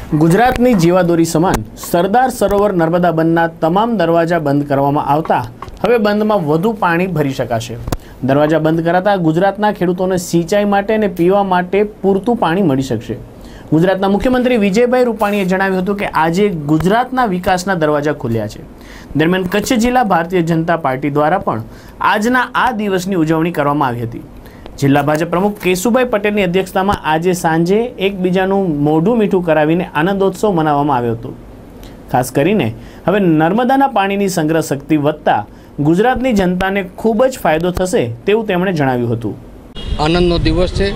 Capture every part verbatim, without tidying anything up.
ગુજરાતની જીવાદોરી સમાન સરદાર સરોવર નર્મદા બંધના તમામ દરવાજા બંધ કરવામાં આવતા હવે બંધમાં વધુ પાણી ભરી શકાશે। દરવાજા બંધ કરાતા ગુજરાતના ખેડૂતોને સિંચાઈ માટે અને પીવા માટે પૂરતું પાણી મળી શકશે। ગુજરાતના મુખ્યમંત્રી વિજયભાઈ રૂપાણીએ જણાવ્યું હતું કે આજે ગુજરાતના વિકાસના દરવાજા ખુલ્યા છે। દરમિયાન કચ્છ જિલ્લા ભારતીય જનતા પાર્ટી દ્વારા પણ આજના આ દિવસની ઉજવણી કરવામાં આવી હતી। જિલ્લા ભાજપ પ્રમુખ કેશુભાઈ પટેલની અધ્યક્ષતામાં આજે સાંજે એકબીજાનું મોઢું મીઠું કરાવીને આનંદોત્સવ મનાવવામાં આવ્યો હતો। ખાસ કરીને હવે નર્મદાના પાણીની સંગ્રહ શક્તિ વધતા ગુજરાતની જનતાને ખૂબ જ ફાયદો થશે તેવું તેમણે જણાવ્યું હતું। આનંદનો દિવસ છે।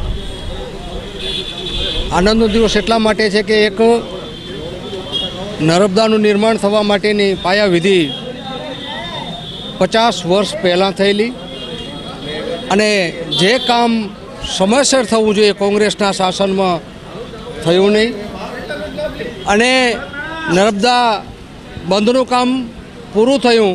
આનંદનો દિવસ એટલા માટે છે કે એક નર્મદાનું નિર્માણ થવા માટેની પાયાવિધિ પચાસ વર્ષ પહેલાં થયેલી અને જે કામ સમયસર થવું જોઈએ કોંગ્રેસના શાસનમાં થયું નહીં અને નર્મદા બંધનું કામ પૂરું થયું।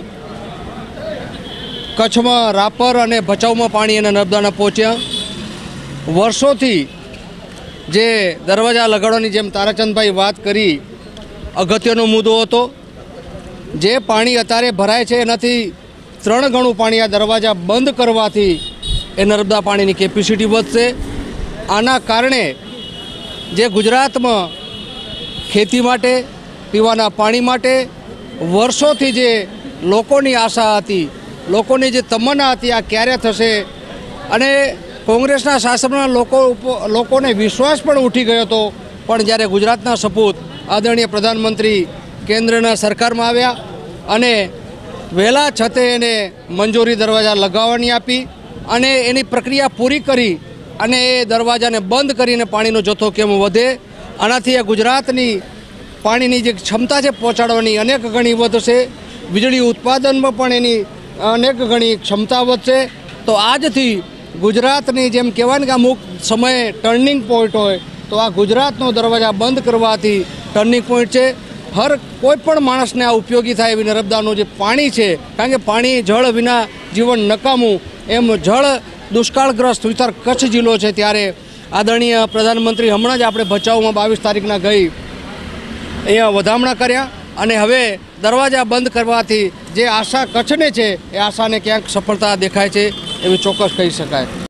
કચ્છમાં રાપર અને ભચાઉમાં પાણી અને નર્મદાના પહોંચ્યા। વર્ષોથી જે દરવાજા લગાડવાની જેમ તારાચંદભાઈ વાત કરી અગત્યનો મુદ્દો હતો। જે પાણી અત્યારે ભરાય છે એનાથી ત્રણ ગણું પાણી આ દરવાજા બંધ કરવાથી એ નર્મદા પાણીની કેપેસિટી વધશે। આના કારણે જે ગુજરાતમાં ખેતી માટે પીવાના પાણી માટે વર્ષોથી જે લોકોની આશા હતી, લોકોની જે તમન્ના હતી આ ક્યારે થશે અને કોંગ્રેસના શાસનમાં લોકો લોકોને વિશ્વાસ પણ ઉઠી ગયો હતો। પણ જ્યારે ગુજરાતના સપૂત આદરણીય પ્રધાનમંત્રી કેન્દ્રના સરકારમાં આવ્યા અને વહેલા છતે એને મંજૂરી દરવાજા લગાવવાની આપી અને એની પ્રક્રિયા પૂરી કરી અને એ દરવાજાને બંધ કરીને પાણીનો જથ્થો કેમ વધે આનાથી આ ગુજરાતની પાણીની જે ક્ષમતા છે પહોંચાડવાની અનેક ગણી વધશે। વીજળી ઉત્પાદનમાં પણ એની અનેક ગણી ક્ષમતા વધશે। તો આજથી ગુજરાતની જેમ કહેવાય ને કે અમુક સમયે ટર્નિંગ પોઈન્ટ હોય તો આ ગુજરાતનો દરવાજા બંધ કરવાથી ટર્નિંગ પોઈન્ટ છે। હર કોઈ પણ માણસને આ ઉપયોગી થાય એવી નર્મદાનું જે પાણી છે, કારણ કે પાણી જળ વિના જીવન નકામું એમ જળ દુષ્કાળગ્રસ્ત વિસ્તાર કચ્છ જિલ્લો છે। ત્યારે આદરણીય પ્રધાનમંત્રી હમણાં જ આપણે ભચાઉમાં બાવીસ તારીખના ગઈ અહીંયા વધામણા કર્યા અને હવે દરવાજા બંધ કરવાથી જે આશા કચ્છને છે એ આશાને ક્યાંક સફળતા દેખાય છે એવી ચોક્કસ કહી શકાય।